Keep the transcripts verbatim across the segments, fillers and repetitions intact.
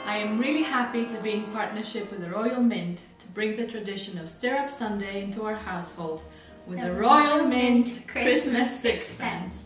I am really happy to be in partnership with the Royal Mint to bring the tradition of Stirrup Sunday into our household with the, the Royal Mint Christmas Sixpence.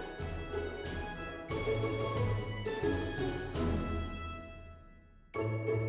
Thank you.